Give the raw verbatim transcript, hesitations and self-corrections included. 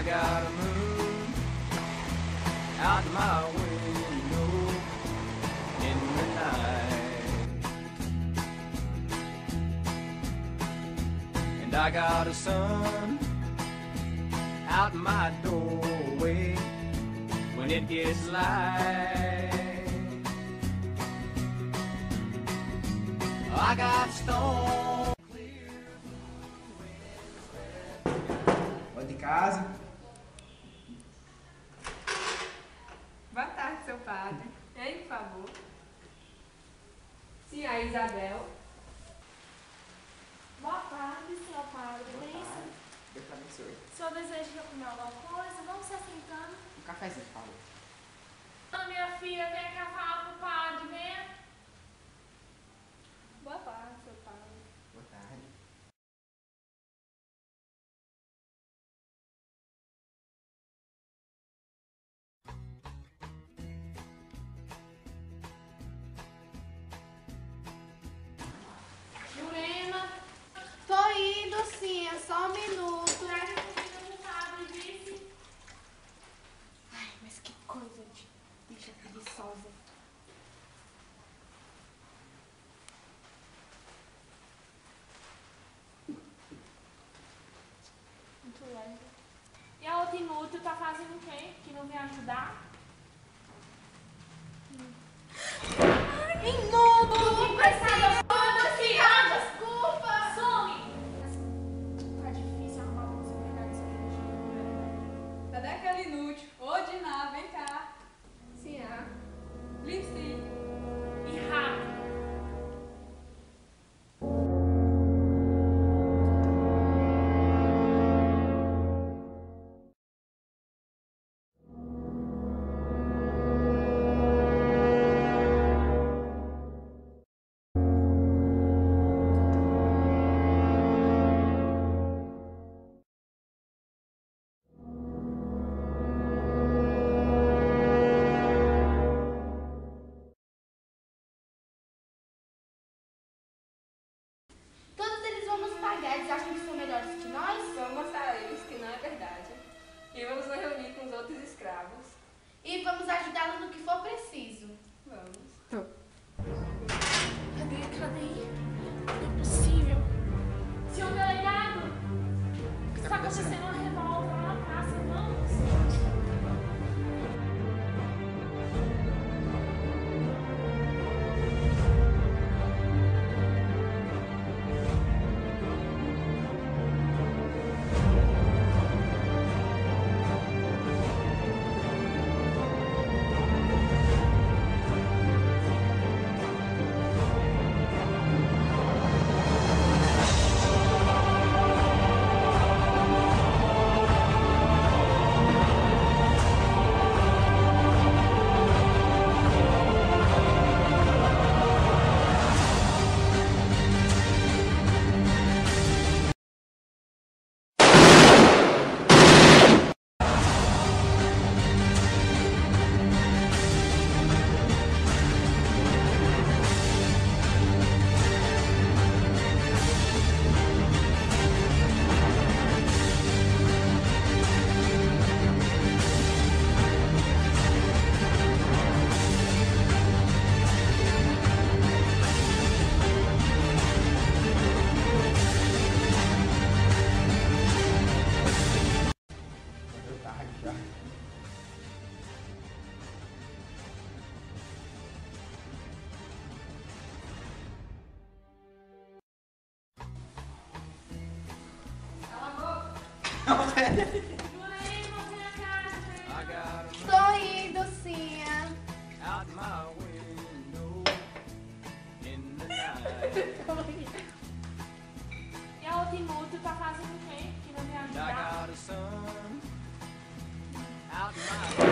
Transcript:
I got a moon out my window in the night, and I got a sun out my doorway when it gets light. I got stone. Vai de casa. Boa tarde, seu padre. Hein, por favor. Sim, a Isabel. Boa tarde, senhor padre. Benção. Deus te abençoe. O senhor deseja que eu comer alguma coisa? Vamos se assentando. Um cafezinho, por favor. Ah, minha filha, vem cá falar com o padre, venha. Boa tarde, seu padre. Boa tarde. Jurema, Tô indo sim, é só um minuto. traz a comida do padre, disse. Ai, mas que coisa de bicha preguiçosa. Muito leve. E a outra inútil tá fazendo o quê? Que não vem ajudar? Inútil! Emprestada, foda-se! Desculpa! Some! Tá difícil arrumar pra você pegar essa igreja. Cadê aquele inútil? Ô, Diná, vem cá. Sim, ah. Lipstick. E rápido. Todos eles vão nos pagar, eles acham que são melhores que nós? Vamos mostrar a eles que não é verdade. E vamos nos reunir com os outros escravos. E vamos ajudá-los no que for preciso. Vamos. Cadê? Cadê? Não é possível. Senhor delegado, está acontecendo uma revolta lá na praça, vamos? Deu tarde já. Cala a boca. Jurema, vem cá, Jurema. I got a Tô indo sim, ah. moon out my window in the night, E a outra inútil tá fazendo o quê? Que não vem and I ajudar? got a sun out my